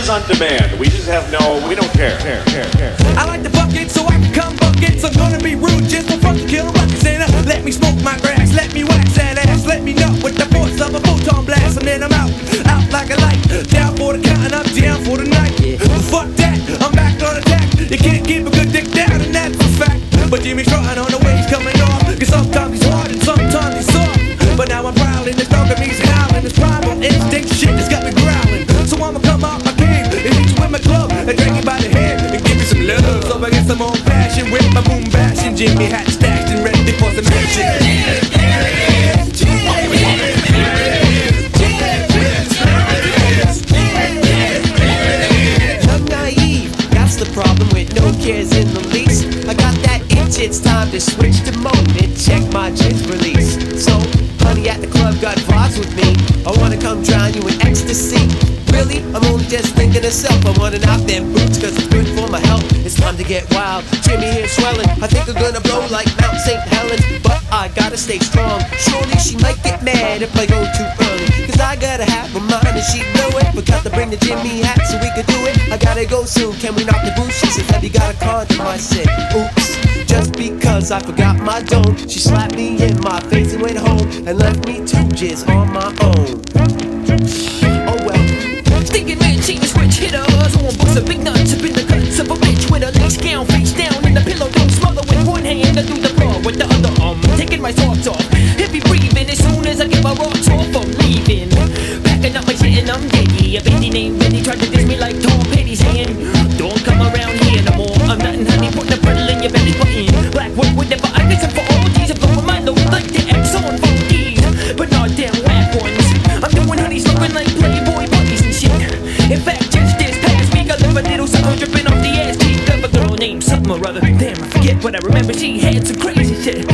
Jizz on demand. We just have we don't care. I like to fuck it so I can come buckets. I'm gonna be rude just for fucking killing buckets. And let me smoke my grass, let me wax that ass, let me know with the force of a photon blast. And then I'm out like a light. Down for the count and up, down for the night. Fuck that, I'm back on attack. You can't keep a good dick down and that's a fact. But Jimmy's trying on the way he's coming off. Cause sometimes he's hard and sometimes he's soft. But now I'm prowling, this dog of me's howling. This primal instinct shit has got me growling. So I'ma come out my cave and hit you with my club and drag you by the hair and give you some love. So I get some old fashioned with my boom bashing. Jimmy hat stashed and ready for some action. I'm naive, that's the problem with no cares in the least. I got that itch, it's time to switch to mode and check my Jizz release. So, honey at the club got vibes with me. I wanna come drown you in ecstasy. Really? I'm only just thinking of self. I wanna knock them boots cause it's good for my health. It's time to get wild, Jimmy here swelling. I think I'm gonna blow like Mount St. Helens, but I gotta stay strong. Surely she might get mad if I go too early, cause I gotta have a mind and she know it. Forgot to bring the Jimmy hat so we could do it. I gotta go soon, can we knock the boots? She says, have you got a condom? I said, oops, just because I forgot my dome. She slapped me in my face and went home and left me to Jizz on my own. Oh well. Stinkin' man, cheating switch hitters on books of big nuts up in the guts of a bitch with a lace gown face down in the pillow. Don't smother with one hand and do the floor with the other taking my socks off. Heavy breathing as soon as I get my rocks off, I'm leaving. Packing up my shit and I'm deady. A baby named Betty tried to diss me like Tom Petty's hand. Don't come around here no more. I'm nothing, honey, put the pedal in your belly button. Black work whatever I guess for all these. I'm blowing my load like the X on funkies, but not damn whack ones. I'm doing honey's looking like Playboy bunnies and shit. In fact, just this past week I left a little something dripping off the ass cheek of a girl named something or other. Damn, I forget, but I remember she had some crazy shit.